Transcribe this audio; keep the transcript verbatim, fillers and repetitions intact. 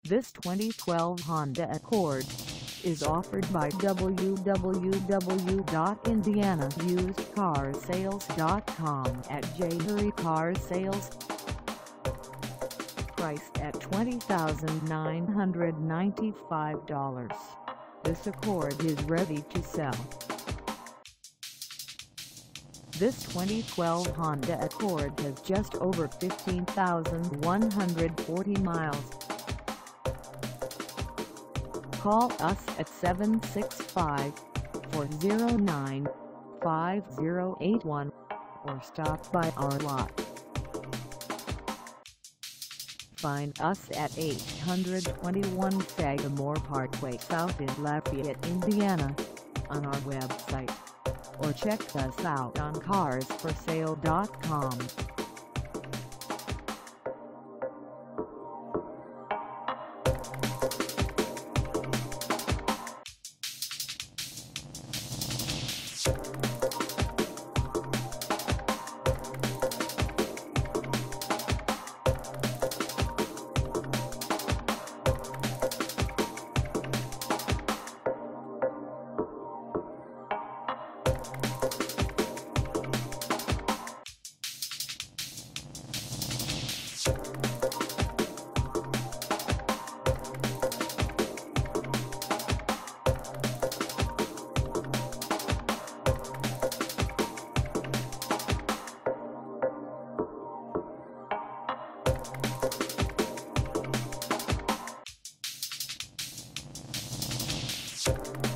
This twenty twelve Honda Accord is offered by w w w dot indiana used car sales dot com at J. Hurry Car Sales. Priced at twenty thousand nine hundred ninety-five dollars, this Accord is ready to sell. This twenty twelve Honda Accord has just over fifteen thousand one hundred forty miles. Call us at seven six five, four zero nine, five zero eight one or stop by our lot. Find us at eight twenty-one Sagamore Parkway South in Lafayette, Indiana, on our website, or check us out on cars for sale dot com. You